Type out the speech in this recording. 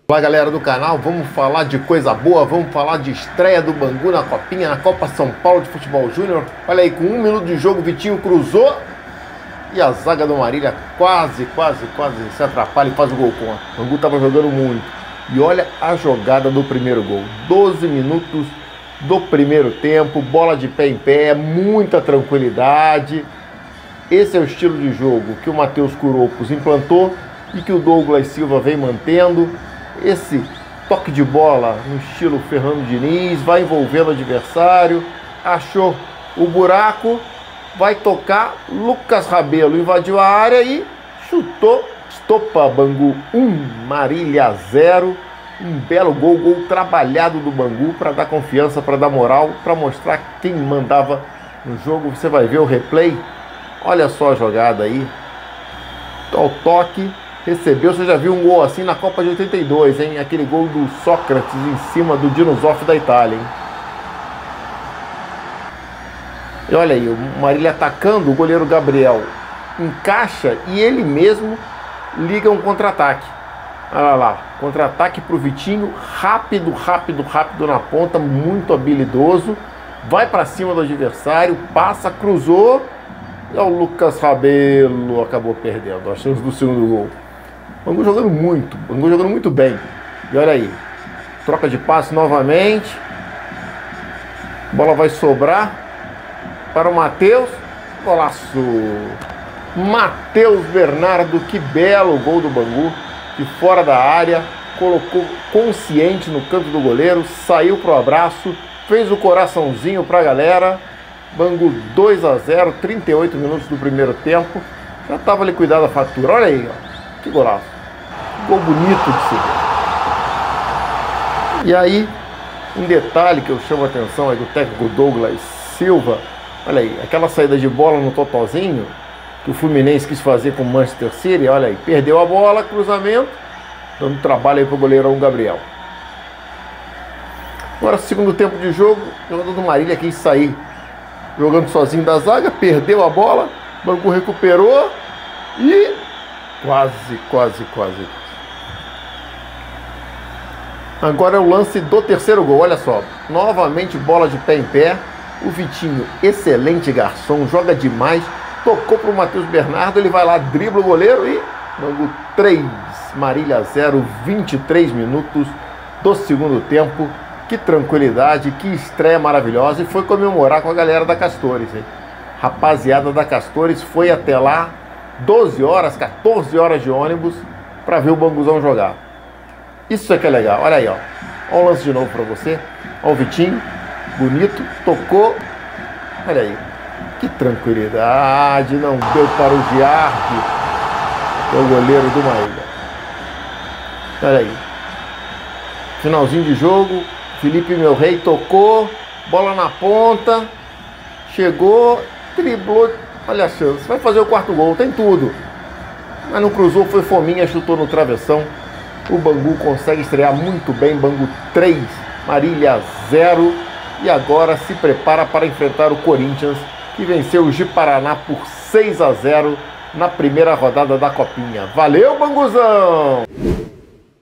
Olá galera do canal, vamos falar de coisa boa, vamos falar de estreia do Bangu na Copinha, na Copa São Paulo de Futebol Júnior. Olha aí, com 1 minuto de jogo, Vitinho cruzou e a zaga do Marília quase se atrapalha e faz o gol contra. O Bangu estava jogando muito. E olha a jogada do primeiro gol, 12 minutos do primeiro tempo, bola de pé em pé, muita tranquilidade. Esse é o estilo de jogo que o Matheus Curopos implantou e que o Douglas Silva vem mantendo. Esse toque de bola no estilo Fernando Diniz, vai envolvendo o adversário, achou o buraco, vai tocar, Lucas Rabelo invadiu a área e chutou, estopa. Bangu 1, Marília 0, um belo gol, gol trabalhado do Bangu para dar confiança, para dar moral, para mostrar quem mandava no jogo. Você vai ver o replay, olha só a jogada aí, o toque. Recebeu, você já viu um gol assim na Copa de 82, hein? Aquele gol do Sócrates em cima do Dinozoff da Itália, hein? E olha aí, o Marília atacando, o goleiro Gabriel encaixa e ele mesmo liga um contra-ataque. Olha lá, contra-ataque para o Vitinho, rápido na ponta, muito habilidoso. Vai para cima do adversário, passa, cruzou. E o Lucas Rabelo acabou perdendo a chance do segundo gol. Bangu jogando muito, Bangu jogando muito bem. E olha aí, troca de passe novamente. A bola vai sobrar para o Matheus. Golaço! Matheus Bernardo, que belo gol do Bangu. De fora da área, colocou consciente no canto do goleiro, saiu para o abraço, fez o coraçãozinho para a galera. Bangu 2-0, 38 minutos do primeiro tempo. Já estava liquidada a fatura. Olha aí, ó. Que golaço. Gol bonito de se ver. E aí, um detalhe que eu chamo a atenção é do técnico Douglas Silva. Olha aí, aquela saída de bola no totozinho que o Fluminense quis fazer com o Manchester City. Olha aí, perdeu a bola, cruzamento, dando trabalho aí para o goleirão Gabriel. Agora, segundo tempo de jogo, o jogador do Marília quis sair jogando sozinho da zaga, perdeu a bola, o Bangu recuperou e quase. Agora é o lance do terceiro gol, olha só, novamente bola de pé em pé, o Vitinho, excelente garçom, joga demais, tocou para o Matheus Bernardo, ele vai lá, dribla o goleiro e Bangu 3, Marília 0, 23 minutos do segundo tempo. Que tranquilidade, que estreia maravilhosa. E foi comemorar com a galera da Castores, hein? Rapaziada da Castores foi até lá, 12 horas, 14 horas de ônibus para ver o Banguzão jogar. Isso é que é legal, olha aí, ó. Olha o lance de novo para você. Olha o Vitinho, bonito, tocou. Olha aí, que tranquilidade, não deu para o Giardi, é o goleiro do Marília. Olha aí, finalzinho de jogo. Felipe Meu Rei tocou, bola na ponta, chegou, driblou, olha a chance, vai fazer o quarto gol, tem tudo. Mas não cruzou, foi fominha, chutou no travessão. O Bangu consegue estrear muito bem, Bangu 3, Marília 0. E agora se prepara para enfrentar o Corinthians, que venceu o Ji-Paraná por 6-0 na primeira rodada da Copinha. Valeu, Banguzão!